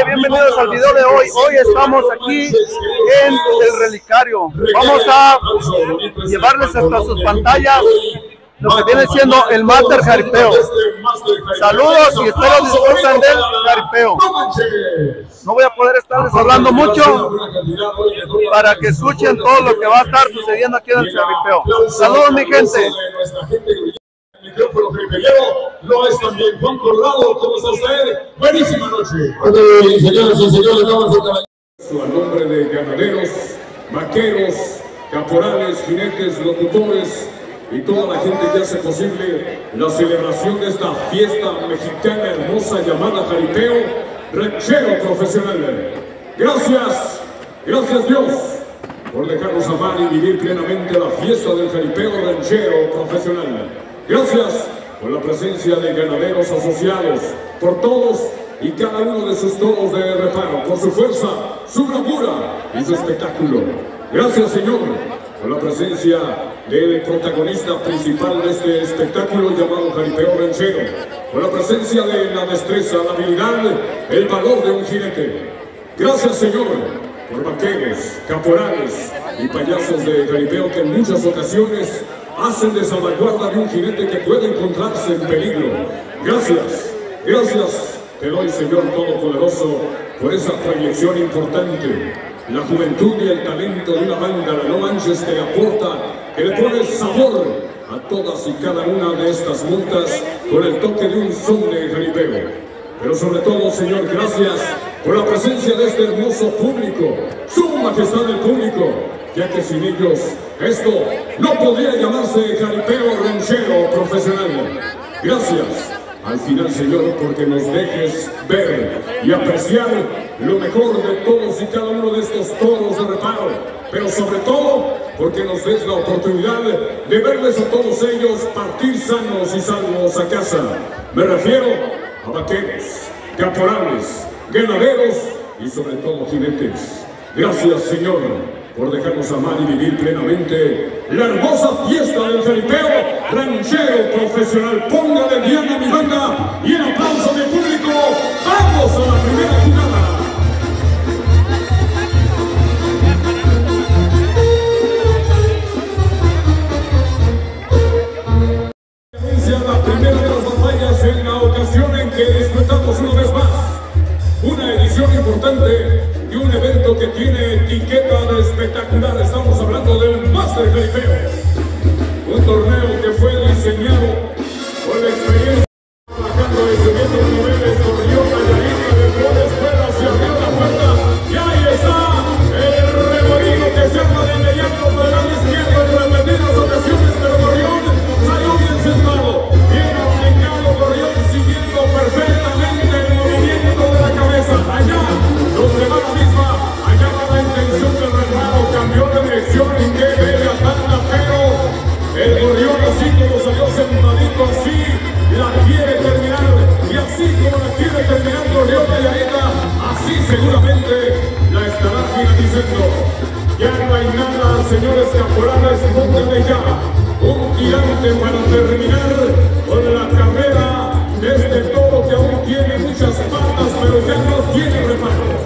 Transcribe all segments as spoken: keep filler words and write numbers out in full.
gente, bienvenidos al video de hoy. Hoy estamos aquí en el relicario. Vamos a llevarles hasta sus pantallas lo que viene siendo el Master Jaripeo. Saludos y espero disfruten del jaripeo. No voy a poder estarles hablando mucho para que escuchen todo lo que va a estar sucediendo aquí en el jaripeo. Saludos, mi gente. Micrófono jaripellero, no es también Juan Colorado, ¿cómo está usted? Buenísima noche. Señoras y señores, vamos a nombre de ganaderos, vaqueros, caporales, jinetes, locutores y toda la gente que hace posible la celebración de esta fiesta mexicana hermosa llamada jaripeo ranchero profesional. Gracias, gracias Dios por dejarnos amar y vivir plenamente la fiesta del jaripeo ranchero profesional. Gracias por la presencia de ganaderos asociados, por todos y cada uno de sus toros de reparo, por su fuerza, su bravura y su espectáculo. Gracias, Señor, por la presencia del protagonista principal de este espectáculo llamado jaripeo ranchero, por la presencia de la destreza, la habilidad, el valor de un jinete. Gracias, Señor, por vaqueros, caporales y payasos de jaripeo que en muchas ocasiones hacen de salvaguarda de un jinete que puede encontrarse en peligro. Gracias, gracias te doy, Señor Todopoderoso, por esa proyección importante. La juventud y el talento de una banda, la No Manches, que le aporta, que le pone sabor a todas y cada una de estas multas con el toque de un son de jaripeo. Pero sobre todo, Señor, gracias por la presencia de este hermoso público, su majestad del público, ya que sin ellos esto no podría llamarse jaripeo ranchero profesional. Gracias al final, Señor, porque nos dejes ver y apreciar lo mejor de todos y cada uno de estos toros de reparo, pero sobre todo porque nos des la oportunidad de verles a todos ellos partir sanos y salvos a casa. Me refiero a vaqueros, caporales, ganaderos y sobre todo jinetes. Gracias, Señor, por dejarnos amar y vivir plenamente la hermosa fiesta del jaripeo ranchero profesional. Póngale bien a mi banda y el aplauso del público. ¡Vamos a la primera jugada! Inicia la primera de las batallas en la ocasión en que disfrutamos una vez más una edición importante y un evento que tiene etiqueta de espectacular. Estamos hablando del Master Jaripeo, un torneo que fue diseñado con la experiencia trabajando y subiendo los niveles con Río Tallarina de Flor Escuela hacia abrió la puerta y ahí está el reborino que se arma de inmediato por el lado izquierdo en repetidas ocasiones, pero Gorrión salió bien sentado, bien aplicado Gorrión, siguiendo perfectamente el movimiento de la cabeza. Allá donde va la misma, allá va la intención del reparo, cambió de dirección y qué bella tanda, pero el Gorrión así como salió sentadito así, la quiere terminar, y así como la quiere terminar Gorrión Tallarina, así seguramente la estará finalizando. Ya no hay nada, señores caporales, pónganle ya un tirante para terminar con la carrera de este toro que aún tiene muchas patas, pero ya no tiene reparos.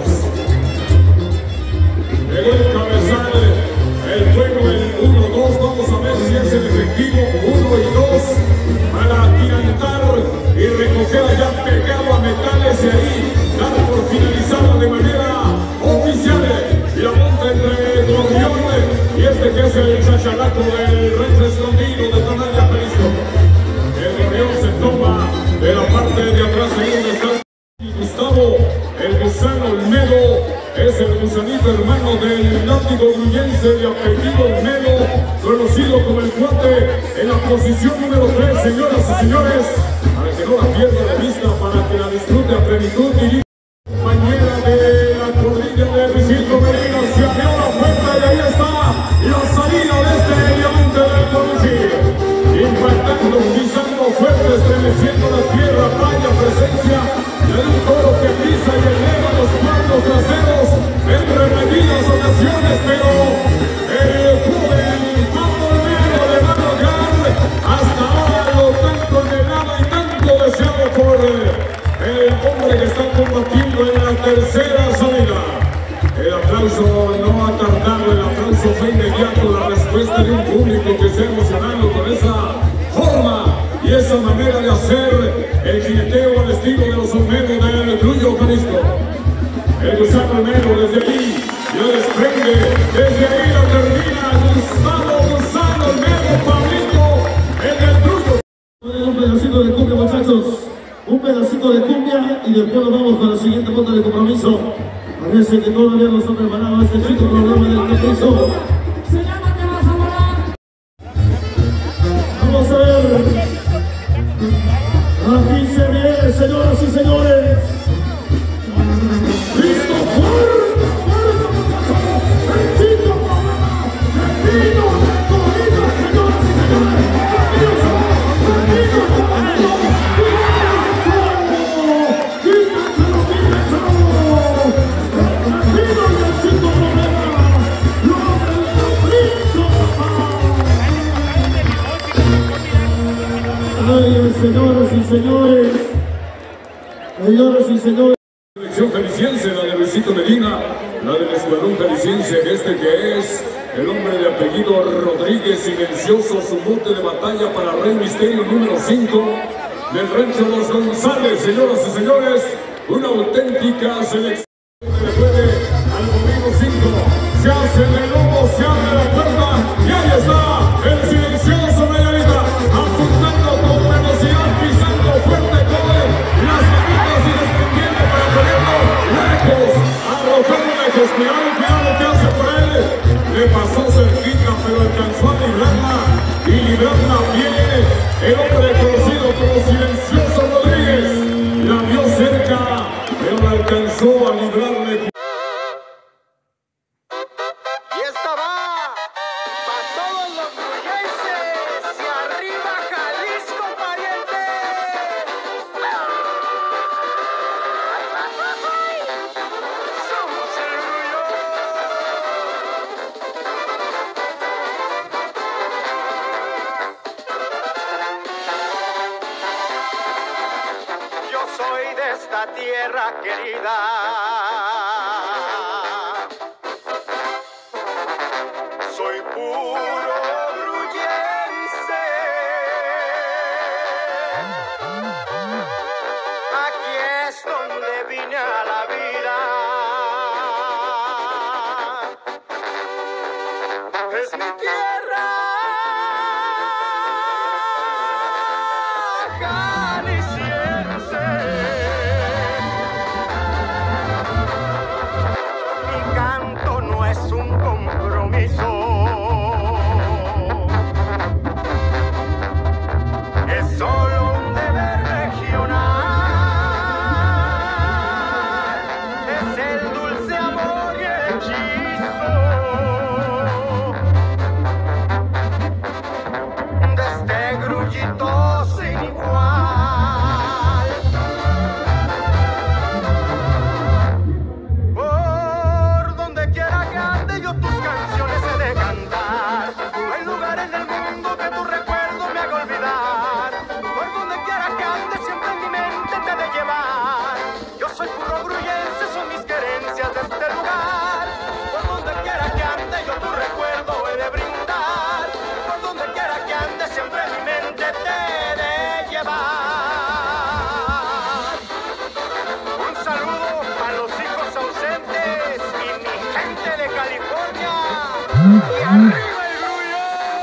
Llegó el cabezal, el juego, el uno dos, vamos a ver si es el efectivo uno y dos para atirantar y recoger allá pegado a metales y ahí dar por finalizado de manera oficial la monta entre Gorrión y este que es el chachalaco del rancho escondido de Tonalá, Jalisco. El Gorrión se toma de la parte de atrás, ahí donde está Gustavo, el gusano Olmedo, es el gusanito hermano del látigo gruyense de apellido Olmedo, conocido como el cuate, en la posición número tres, señoras y señores, para que no la pierda de vista, para que la disfrute a plenitud. Y compañera de la cordilla de Isidro Medina, se abrió la puerta y ahí está la salida de este diamante del Coruchi, impactando, pisando fuerte, estremeciendo la tierra, vaya presencia de un toro que pisa y eleva los cuartos traseros en repetidas ocasiones, pero el joven Pablo Olmedo le va a lograr hasta ahora lo tanto anhelado y tanto deseado por el hombre que está combatiendo en la tercera. tercera salida. El aplauso no ha tardado, el aplauso fue inmediato, la respuesta de un público que se ha emocionado con esa forma y esa manera de hacer el jineteo al estilo de los someros del Grullo Jalisco. El Gusano Negro desde ahí ya desprende, desde ahí la termina Gustavo Gusano Negro, Pablito, en el Grullo. Un pedacito de cumbia, muchachos, un pedacito de cumbia y después nos vamos para la siguiente ronda de compromiso. Parece que todavía no está preparado este chico programa del capricho. Se llama Te vas a volar. Vamos a ver. Aquí se viene, señoras y señores. ¡Listo! ¡Fuerte! ¡Fuerte! ¡El chico programa! ¡El vino de Colina, señoras y señores! ¡Maravilloso! ¡El vino de Colina! ¡Quítanselo, quítanselo! Ay, señoras y señores, señoras y señores. La selección jalisciense, la de Luisito Medina, la del escuadrón jalisciense, este que es el hombre de apellido Rodríguez, silencioso, su monte de batalla para Rey Misterio número cinco del rancho Los González. Señoras y señores, una auténtica selección. Le puede al domingo cinco, se hace el lobo, se abre la puerta y ahí está el silencioso Nayarita, apuntando con velocidad, pisando fuerte con las manitas y desprendiendo para ponerlo lejos, arrojando lejos. Cuidado, cuidado lo que hace por él, le pasó cerquita pero alcanzó a librarla y librarla bien el hombre conocido como Silencioso Rodríguez, la vio cerca pero la alcanzó a librarle. Y esta va para todos los grullenses y arriba Jalisco, pariente. Somos el Grullo. Yo soy de esta tierra querida. Soy puro grullense. Aquí es donde vine a la vida. Es mi tierra. Jalisciense. Mi canto no es un compromiso. Es solo un deber regional. Es el dulce amor y el hechizo de este grullito sin igual. Por donde quiera que ande yo tus canciones he de cantar. No hay lugar en el mundo que tu recuerdo me haga olvidar. Por donde quiera que ande siempre en mi mente te he de llevar. Yo soy puro grullense, son mis querencias de este lugar. Por donde quiera que ande yo tu recuerdo he de brindar. Por donde quiera que ande siempre en mi mente te he de llevar. Un saludo a los hijos ausentes y mi gente de California. Y arriba el Grullo.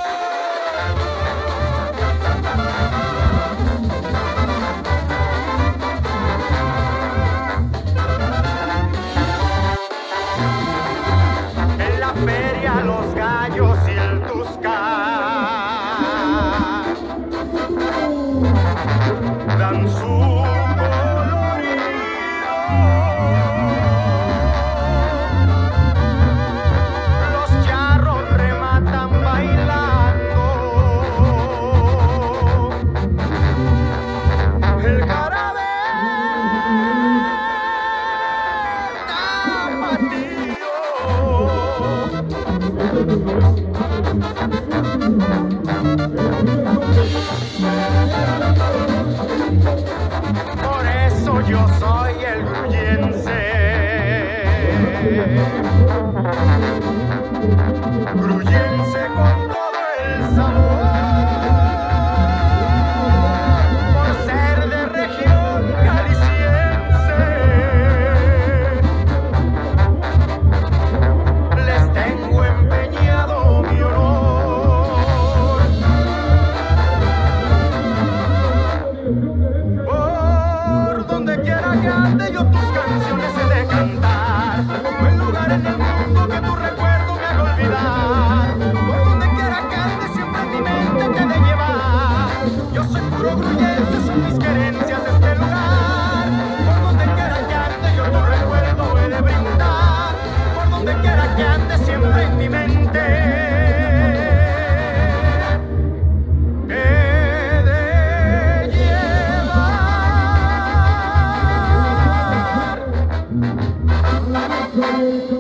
En la feria los gallos y el Tuscar dan su colorido. Los charros rematan bailando. El jarabe tapatío. Por eso yo soy el grullense. Flamenco.